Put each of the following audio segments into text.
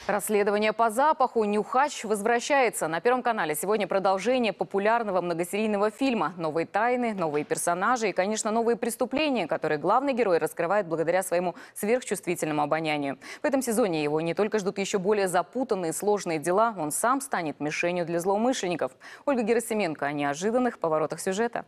Расследование по запаху. Нюхач возвращается. На Первом канале сегодня продолжение популярного многосерийного фильма. Новые тайны, новые персонажи и, конечно, новые преступления, которые главный герой раскрывает благодаря своему сверхчувствительному обонянию. В этом сезоне его не только ждут еще более запутанные, сложные дела, он сам станет мишенью для злоумышленников. Ольга Герасименко о неожиданных поворотах сюжета.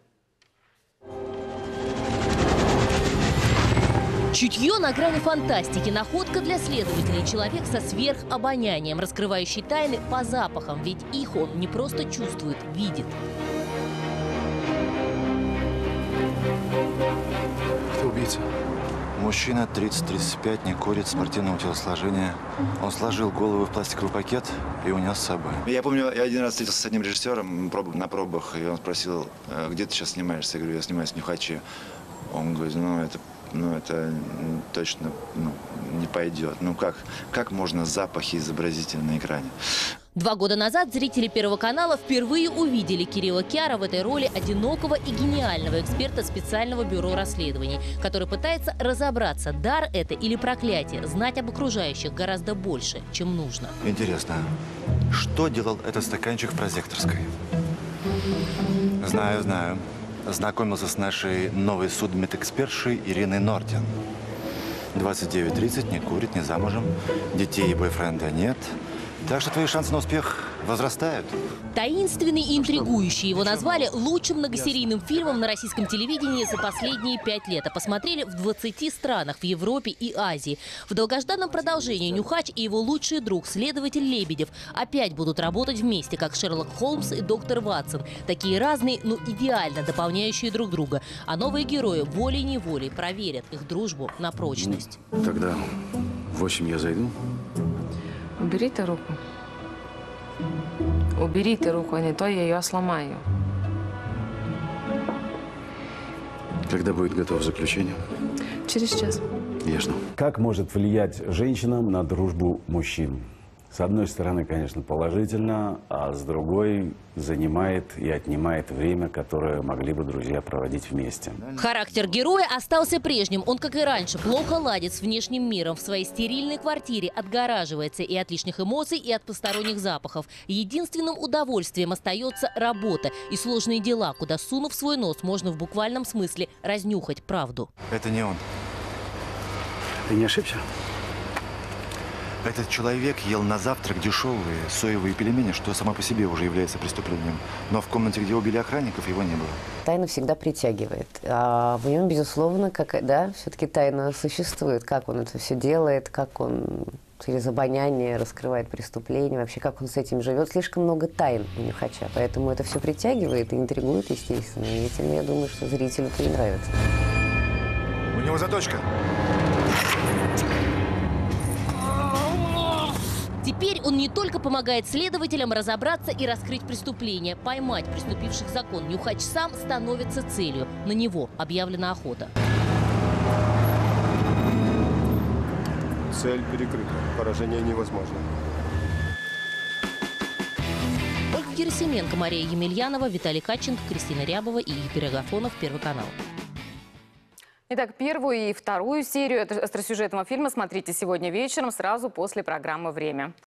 Чутье на грани фантастики, находка для следователей, человек со сверхобонянием, раскрывающий тайны по запахам, ведь их он не просто чувствует, видит. Кто убийца? Мужчина, 30-35, не курит, спортивного телосложения. Он сложил голову в пластиковый пакет и унес с собой. Я помню, я один раз встретился с одним режиссером на пробах, и он спросил, где ты сейчас снимаешься? Я говорю, я снимаюсь в «Нюхаче». Он говорит, это точно не пойдет. Как можно запахи изобразить на экране? 2 года назад зрители Первого канала впервые увидели Кирилла Кяра в этой роли одинокого и гениального эксперта специального бюро расследований, который пытается разобраться, дар это или проклятие, знать об окружающих гораздо больше, чем нужно. Интересно, что делал этот стаканчик в прозекторской? Знаю. Знакомился с нашей новой судмедэкспертшей Ириной Нортин. 29-30, не курит, не замужем. Детей и бойфренда нет. Так что твои шансы на успех возрастают. Таинственный и интригующий. Его назвали лучшим многосерийным фильмом на российском телевидении за последние 5 лет. А посмотрели в 20 странах в Европе и Азии. В долгожданном продолжении Нюхач и его лучший друг, следователь Лебедев, опять будут работать вместе, как Шерлок Холмс и доктор Ватсон. Такие разные, но идеально дополняющие друг друга. А новые герои волей-неволей проверят их дружбу на прочность. Тогда в 8 я зайду. Уберите руку. Уберите руку, а не то я ее сломаю. Когда будет готово заключение? Через час. Ясно. Как может влиять женщина на дружбу мужчин? С одной стороны, конечно, положительно, а с другой занимает и отнимает время, которое могли бы друзья проводить вместе. Характер героя остался прежним. Он, как и раньше, плохо ладит с внешним миром. В своей стерильной квартире отгораживается и от лишних эмоций, и от посторонних запахов. Единственным удовольствием остается работа и сложные дела, куда, сунув свой нос, можно в буквальном смысле разнюхать правду. Это не он. Ты не ошибся? Этот человек ел на завтрак дешевые соевые пельмени, что само по себе уже является преступлением. Но в комнате, где убили охранников, его не было. Тайна всегда притягивает. А в нем, безусловно, все-таки тайна существует. Как он это все делает, как он через обоняние раскрывает преступления, вообще как он с этим живет. Слишком много тайн у Нюхача, поэтому это все притягивает и интригует, естественно. И этим, я думаю, что зрителю-то и нравится. У него заточка. Теперь он не только помогает следователям разобраться и раскрыть преступление, поймать преступивших закон. Нюхач сам становится целью. На него объявлена охота. Цель перекрыта. Поражение невозможно. Ольга Герасименко, Мария Емельянова, Виталий Катченко, Кристина Рябова и Игорь Агафонов. Первый канал. Итак, первую и вторую серию остросюжетного фильма смотрите сегодня вечером, сразу после программы «Время».